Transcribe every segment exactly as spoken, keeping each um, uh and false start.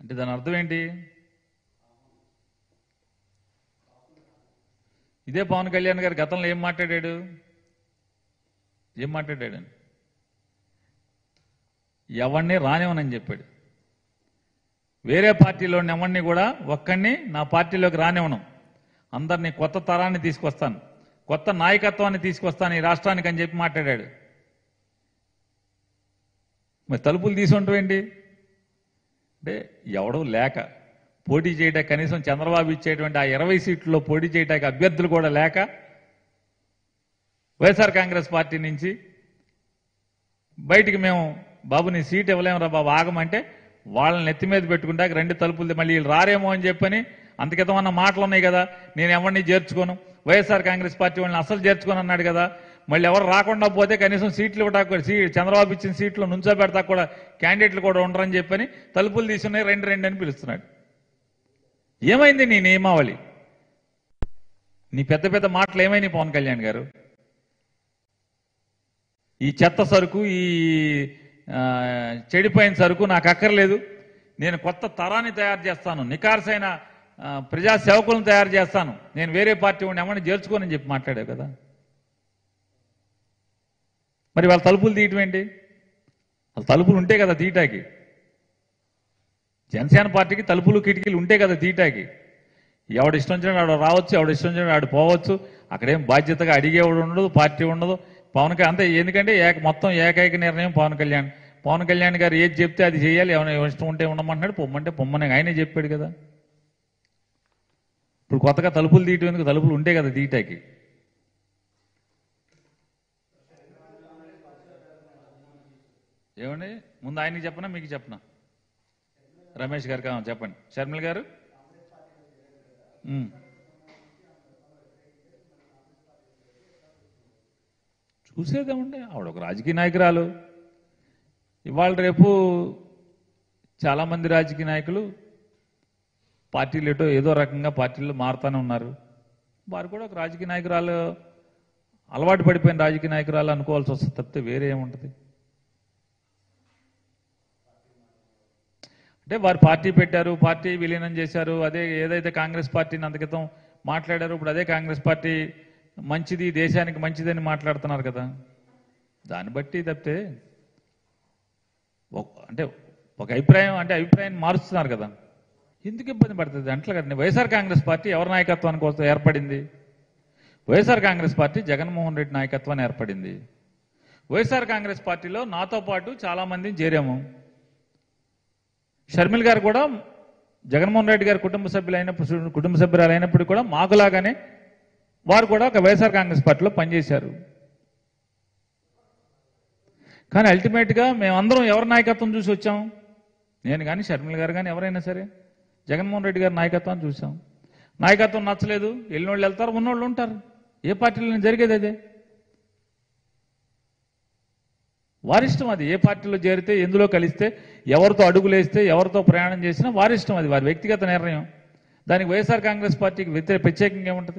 అంటే దాని అర్థం ఏంటి? ఇదే పవన్ కళ్యాణ్ గారు గతంలో ఏం మాట్లాడాడు ఏం మాట్లాడాడు ఎవరిని రానివ్వనని చెప్పాడు. వేరే పార్టీలోని ఎవరిని కూడా ఒక్కడిని నా పార్టీలోకి రానివ్వను, అందరినీ కొత్త తరాన్ని తీసుకొస్తాను, కొత్త నాయకత్వాన్ని తీసుకొస్తాను ఈ రాష్ట్రానికి అని చెప్పి మాట్లాడాడు. మరి తలుపులు తీసుకుంటావేంటి అంటే ఎవడో లేక పోటీ చేయడానికి, కనీసం చంద్రబాబు ఇచ్చేటువంటి ఆ ఇరవై సీట్లలో పోటీ చేయడానికి అభ్యర్థులు కూడా లేక వైఎస్ఆర్ కాంగ్రెస్ పార్టీ నుంచి బయటికి మేము బాబు నీ సీట్ ఇవ్వలేమురా బాబు ఆగమంటే వాళ్ళని నెత్తి మీద పెట్టుకుంటాక రెండు తలుపులు మళ్ళీ వీళ్ళు రారేమో అని చెప్పని అంతకితమన్న మాటలు ఉన్నాయి కదా, నేను ఎవరిని చేర్చుకోను, వైఎస్ఆర్ కాంగ్రెస్ పార్టీ వాళ్ళని అసలు చేర్చుకోను అన్నాడు కదా. మళ్ళీ ఎవరు రాకుండా పోతే కనీసం సీట్లు ఇవ్వడానికి సీ చంద్రబాబు ఇచ్చిన సీట్లు నుంచో పెడతా కూడా క్యాండిడేట్లు కూడా ఉండరని చెప్పని తలుపులు తీసుకున్నాయి, రెండు రెండు అని పిలుస్తున్నాడు. ఏమైంది నీ నియమావళి, నీ పెద్ద పెద్ద మాటలు ఏమైనాయి పవన్ కళ్యాణ్ గారు? ఈ చెత్త సరుకు, ఈ చెడిపోయిన సరుకు నాకు అక్కర్లేదు, నేను కొత్త తరాన్ని తయారు చేస్తాను, నికార్సైన ప్రజా సేవకులను తయారు చేస్తాను, నేను వేరే పార్టీ ఉండి ఏమన్నా చేర్చుకోనని చెప్పి మాట్లాడావు కదా. మరి వాళ్ళ తలుపులు తీయటం ఏంటి? వాళ్ళ తలుపులు ఉంటే కదా తీయటాకి. జనసేన పార్టీకి తలుపులు కిటికీలు ఉంటే కదా తీయటాకి. ఎవడు ఇష్టం వచ్చినా ఆడు రావచ్చు, ఎవడు ఇష్టం వచ్చినా ఆడు పోవచ్చు, అక్కడేం బాధ్యతగా అడిగేవాడు ఉండదు, పార్టీ ఉండదు. పవన్ కళ్యాణ్ అంతే, ఎందుకంటే ఏక మొత్తం ఏకైక నిర్ణయం పవన్ కళ్యాణ్. పవన్ కళ్యాణ్ గారు ఏది చెప్తే అది చేయాలి, ఏమైనా ఇష్టం ఉంటే ఉండమంటున్నాడు, పొమ్మంటే పొమ్మని ఆయనే చెప్పాడు కదా. ఇప్పుడు కొత్తగా తలుపులు తీయటం ఎందుకు? తలుపులు ఉంటే కదా తీయటాకి. ఏమండి ముందు ఆయనకి చెప్పనా మీకు చెప్పనా? రమేష్ గారికి చెప్పండి. షర్మిల గారు చూసేదేమండి, ఆవిడ ఒక రాజకీయ నాయకురాలు. ఇవాళ రేపు చాలామంది రాజకీయ నాయకులు పార్టీలు ఏటో ఏదో రకంగా పార్టీలు మారుతూనే ఉన్నారు. వారు కూడా ఒక రాజకీయ నాయకురాలు, అలవాటు పడిపోయిన రాజకీయ నాయకురాలు అనుకోవాల్సి వస్తుంది తప్పితే వేరే ఏముంటుంది? అంటే వారు పార్టీ పెట్టారు, పార్టీ విలీనం చేశారు, అదే ఏదైతే కాంగ్రెస్ పార్టీని అంతకితం మాట్లాడారు, ఇప్పుడు అదే కాంగ్రెస్ పార్టీ మంచిది, దేశానికి మంచిదని మాట్లాడుతున్నారు కదా. దాన్ని బట్టి తప్పితే అంటే ఒక అభిప్రాయం అంటే అభిప్రాయాన్ని మారుస్తున్నారు కదా. ఎందుకు ఇబ్బంది పడుతుంది అంట్లా కదా. వైఎస్ఆర్ కాంగ్రెస్ పార్టీ ఎవరి నాయకత్వానికి కోసం ఏర్పడింది? వైఎస్ఆర్ కాంగ్రెస్ పార్టీ జగన్మోహన్ రెడ్డి నాయకత్వాన్ని ఏర్పడింది. వైఎస్ఆర్ కాంగ్రెస్ పార్టీలో నాతో పాటు చాలా మందిని చేరాము. షర్మిల గారు కూడా జగన్మోహన్ రెడ్డి గారి కుటుంబ సభ్యులు అయినప్పుడు కుటుంబ సభ్యురాలు అయినప్పుడు కూడా మాకులాగానే వారు కూడా ఒక వైఎస్ఆర్ కాంగ్రెస్ పార్టీలో పనిచేశారు. కానీ అల్టిమేట్గా మేమందరం ఎవరి నాయకత్వం చూసి వచ్చాం? నేను కానీ షర్మిల గారు కానీ ఎవరైనా సరే జగన్మోహన్ రెడ్డి గారి నాయకత్వాన్ని చూసాం. నాయకత్వం నచ్చలేదు, వెళ్ళినోళ్ళు వెళ్తారు, ఉన్నోళ్ళు ఉంటారు. ఏ పార్టీలో జరిగేది అదే. వారిష్టం అది. ఏ పార్టీలో చేరితే, ఎందులో కలిస్తే, ఎవరితో అడుగులేస్తే, ఎవరితో ప్రయాణం చేసినా వారిష్టం అది, వారి వ్యక్తిగత నిర్ణయం. దానికి వైఎస్ఆర్ కాంగ్రెస్ పార్టీకి వ్యతిరేక ప్రత్యేకంగా ఏముంటుంది?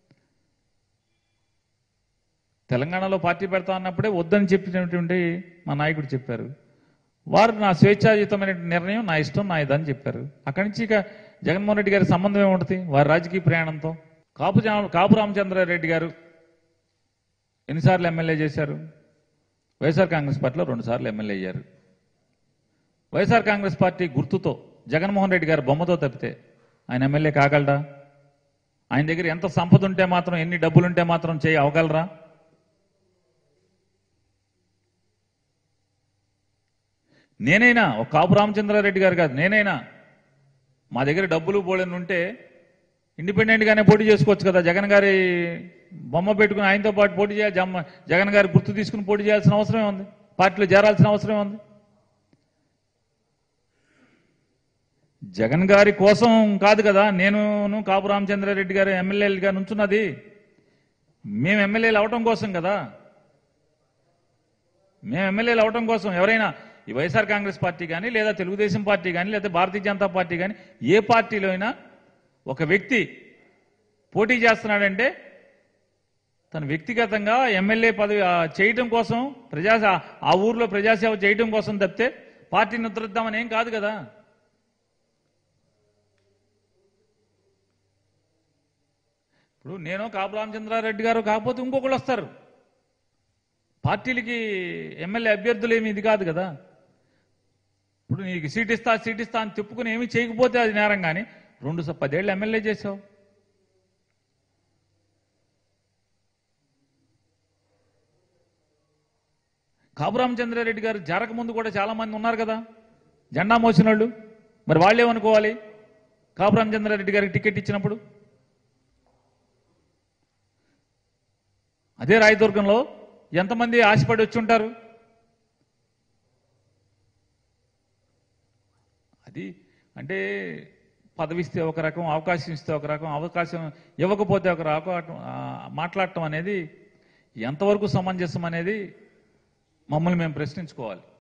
తెలంగాణలో పార్టీ పెడతా అన్నప్పుడే వద్దని చెప్పినటువంటి మా నాయకుడు చెప్పారు. వారు నా స్వేచ్ఛాయుతమైన నిర్ణయం, నా ఇష్టం, నా ఇదని చెప్పారు. అక్కడి నుంచి ఇక జగన్మోహన్ రెడ్డి గారి సంబంధం ఏముంటుంది వారి రాజకీయ ప్రయాణంతో? కాపు కాపు రామచంద్రారెడ్డి గారు ఎన్నిసార్లు ఎమ్మెల్యే చేశారు? వైఎస్ఆర్ కాంగ్రెస్ పార్టీలో రెండు సార్లు ఎమ్మెల్యే అయ్యారు. వైఎస్ఆర్ కాంగ్రెస్ పార్టీ గుర్తుతో జగన్మోహన్ రెడ్డి గారు బొమ్మతో తప్పితే ఆయన ఎమ్మెల్యే కాగలడా? ఆయన దగ్గర ఎంత సంపద ఉంటే మాత్రం, ఎన్ని డబ్బులుంటే మాత్రం చేయి అవగలరా? నేనైనా ఒక కాపు రామచంద్రారెడ్డి గారు కాదు, నేనైనా మా దగ్గర డబ్బులు బోళని ఉంటే ఇండిపెండెంట్గానే పోటీ చేసుకోవచ్చు కదా. జగన్ గారి బొమ్మ పెట్టుకుని ఆయనతో పాటు పోటీ చేయాలి, జమ్మ జగన్ గారి గుర్తు తీసుకుని పోటీ చేయాల్సిన అవసరమే ఉంది, పార్టీలో చేరాల్సిన అవసరమే ఉంది. జగన్ గారి కోసం కాదు కదా నేను కాపు రామచంద్రారెడ్డి గారు ఎమ్మెల్యేలుగా నుంచున్నది. మేము ఎమ్మెల్యేలు అవటం కోసం కదా. మేము ఎమ్మెల్యేలు అవటం కోసం. ఎవరైనా ఈ వైఎస్ఆర్ కాంగ్రెస్ పార్టీ కానీ, లేదా తెలుగుదేశం పార్టీ కానీ, లేదా భారతీయ జనతా పార్టీ కానీ, ఏ పార్టీలో అయినా ఒక వ్యక్తి పోటీ చేస్తున్నాడంటే తను వ్యక్తిగతంగా ఎమ్మెల్యే పదవి చేయటం కోసం, ప్రజా ఆ ఊర్లో ప్రజాసేవ చేయటం కోసం తప్పితే పార్టీని ఉద్ధరిద్దామని ఏం కాదు కదా. ఇప్పుడు నేను కాపు రామచంద్రారెడ్డి గారు కాకపోతే ఇంకొకళ్ళు వస్తారు. పార్టీలకి ఎమ్మెల్యే అభ్యర్థులు ఏమి ఇది కాదు కదా. ఇప్పుడు నీకు సీట్ ఇస్తా సీట్ ఇస్తా అని చెప్పుకుని ఏమీ చేయకపోతే అది నేరం. కానీ రెండు స- పదేళ్ళు ఎమ్మెల్యే చేసావు. కాపు రామచంద్రారెడ్డి గారు జరగ ముందు కూడా చాలా మంది ఉన్నారు కదా జెండా మోసిన వాళ్ళు. మరి వాళ్ళేమనుకోవాలి కాపు రామచంద్రారెడ్డి గారికి టికెట్ ఇచ్చినప్పుడు? అదే రాయదుర్గంలో ఎంతమంది ఆశపడి వచ్చి ఉంటారు? అది అంటే పదవి ఇస్తే ఒక రకం, అవకాశం ఇస్తే ఒక రకం, అవకాశం ఇవ్వకపోతే ఒక రకం ఆ, మాట్లాడటం అనేది ఎంతవరకు సమంజసం అనేది మమ్మల్ని మేము ప్రశ్నించుకోవాలి.